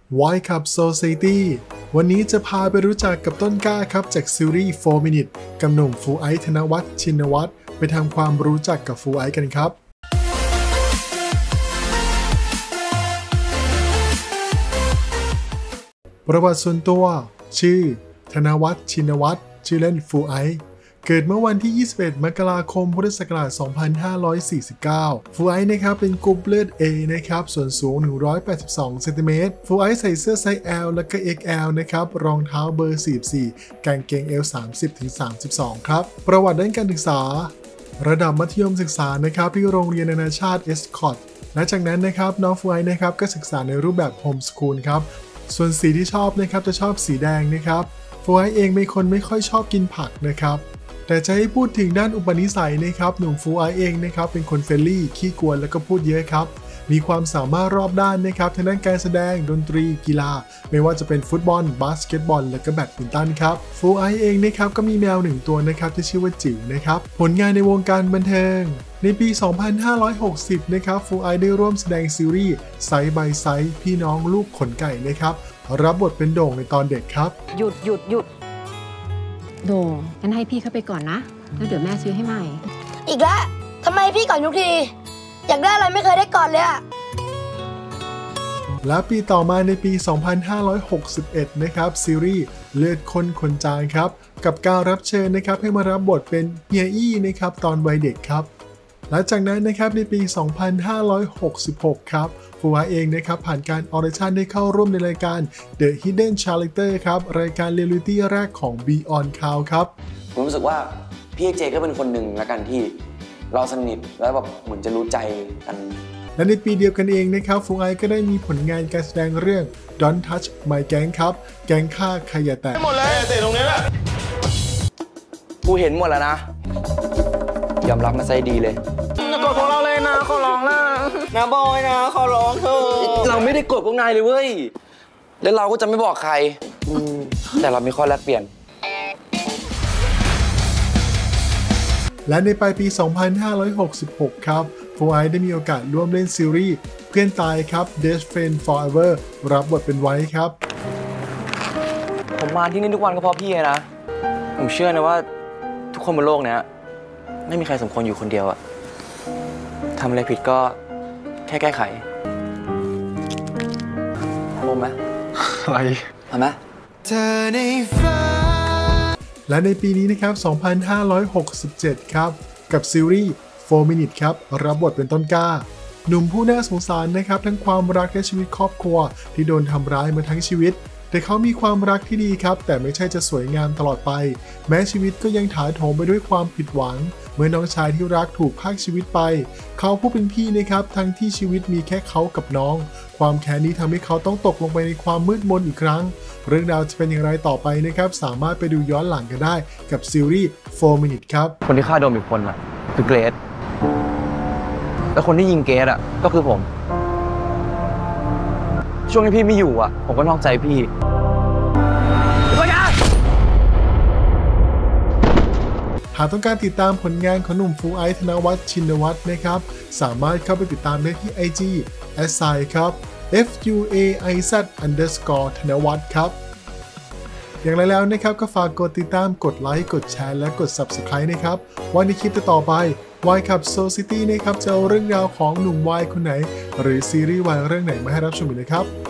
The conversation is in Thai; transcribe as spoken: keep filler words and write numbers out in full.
Y Cup Society วันนี้จะพาไปรู้จักกับต้นกล้าครับจากซีรีส์โฟร์ minute กับหนุ่มฟูไอซ์ธนวัฒน์ชินวัตรไปทำความรู้จักกับฟูไอซ์กันครับประวัติส่วนตัวชื่อธนวัฒน์ชินวัตรชื่อเล่นฟูไอซ์เกิดเมื่อวันที่ยี่สิบเอ็ดมกราคมพุทธศักราชสองพันห้าร้อยสี่สิบเก้าฟูไอซ์นะครับเป็นกรุ๊ปเลือด A นะครับส่วนสูงหนึ่งร้อยแปดสิบสองเซนติเมตรฟูไอซ์ใส่เสื้อไซส์ L และก็ เอ็กซ์ แอล นะครับรองเท้าเบอร์สี่สิบสี่กางเกง L สามสิบถึงสามสิบสองครับประวัติด้านการศึกษาระดับมัธยมศึกษานะครับที่โรงเรียนนานาชาติเอสคอตและจากนั้นนะครับน้องฟูไอซ์นะครับก็ศึกษาในรูปแบบโฮมสคูลครับส่วนสีที่ชอบนะครับจะชอบสีแดงนะครับฟูไอซ์เองเป็นคนไม่ค่อยชอบกินผักนะครับแต่จะให้พูดถึงด้านอุปนิสัยนะครับหนุ่มฟูไอซ์เองนะครับเป็นคนเฟรนลี่ขี้กวนแล้วก็พูดเยอะครับมีความสามารถรอบด้านนะครับทั้งด้านการแสดงดนตรีกีฬาไม่ว่าจะเป็นฟุตบอลบาสเกตบอลและก็แบดมินตันครับฟูไอซ์เองนะครับก็มีแมวหนึ่งตัวนะครับที่ชื่อว่าจิ๋วนะครับผลงานในวงการบันเทิงในปี สองพันห้าร้อยหกสิบ นะครับฟูไอซ์ได้ร่วมแสดงซีรีส์ไซส์บายไซส์พี่น้องลูกขนไก่นะครับรับบทเป็นโด่งในตอนเด็กครับหยุดหยุดหยุดโด่งงั้นให้พี่เข้าไปก่อนนะแล้วเดี๋ยวแม่ซื้อให้ใหม่อีกแล้วทำไมพี่ก่อนทุกทีอยากได้อะไรไม่เคยได้ก่อนเลยอะและปีต่อมาในปี สองพันห้าร้อยหกสิบเอ็ด นะครับซีรีส์เลือดข้นคนจางครับกับการรับเชิญนะครับให้มารับบทเป็นเฮียอี้นะครับตอนวัยเด็กครับหลังจากนั้นนะครับในปี สองพันห้าร้อยหกสิบหก ครับฟูไอซ์เองนะครับผ่านการออดิชั่นได้เข้าร่วมในรายการ The Hidden Character ครับรายการเรียลลิตี้แรกของ Beyond Cloud ครับผมรู้สึกว่าพี่เอกเจก็เป็นคนหนึ่งละกันที่เราสนิทแล้วแบบเหมือนจะรู้ใจกันและในปีเดียวกันเองนะครับฟูไอซ์ก็ได้มีผลงานการแสดงเรื่อง Don't Touch My Gang ครับแก๊งฆ่าใครอย่าแตะหมดเลยเตะตรงนี้แหละกูเห็นหมดแล้วนะยอมรับมาใส่ดีเลยกดพวกเราเลยนะขอร้องนะนะบอยนะขอร้องเธอเราไม่ได้กดพวกนายเลยเว้ยแล้วเราก็จะไม่บอกใครแต่เรามีข้อแลกเปลี่ยนและในปลายปี สองพันห้าร้อยหกสิบหก ครับฟูไอซ์ได้มีโอกาสร่วมเล่นซีรีส์เพื่อนตายครับ Best Friend Forever รับบทเป็นไว้ครับผมมาที่นี่ทุกวันก็เพราะพี่นะผมเชื่อนะว่าทุกคนบนโลกนี้ไม่มีใครสมควรอยู่คนเดียวอะทำอะไรผิดก็แค่แก้ไขทำผมไหมอะไรทำไหมและในปีนี้นะครับ สองพันห้าร้อยหกสิบเจ็ด ครับกับซีรีส์โฟร์ minute ครับรับบทเป็นต้นกล้าหนุ่มผู้น่าสงสารนะครับทั้งความรักและชีวิตครอบครัวที่โดนทำร้ายมาทั้งชีวิตแต่เขามีความรักที่ดีครับแต่ไม่ใช่จะสวยงามตลอดไปแม้ชีวิตก็ยังถาโถมไปด้วยความผิดหวังเมื่อน้องชายที่รักถูกพรากชีวิตไปเขาผู้เป็นพี่นะครับทั้งที่ชีวิตมีแค่เขากับน้องความแค้นนี้ทำให้เขาต้องตกลงไปในความมืดมนอีกครั้งเรื่องราวจะเป็นอย่างไรต่อไปนะครับสามารถไปดูย้อนหลังกันได้กับซีรีส์โฟร์ minute ครับคนที่ฆ่าโดมอีกคนอ่ะคือเกรซแล้วคนที่ยิงเกรซอ่ะก็คือผมช่วงที่พี่ไม่อยู่อ่ะผมก็นอกใจพี่หากต้องการติดตามผลงานของหนุ่มฟูไอซ์ธนวัฒน์ชินวัตรนะครับสามารถเข้าไปติดตามได้ที่ ไอ จี แอท ไซน์ ครับ เอฟ ยู เอ ไอ แซด อันเดอร์สกอร์ ธนวัฒน์ครับอย่างไรแล้วนะครับก็ฝากกดติดตามกดไลค์กดแชร์และกด ซับสไครบ์ นะครับวันในคลิปต่อไป Y Cup Society นะครับจะเอาเรื่องราวของหนุ่มวายคนไหนหรือซีรีส์วายเรื่องไหนมาให้รับชมอีกนะครับ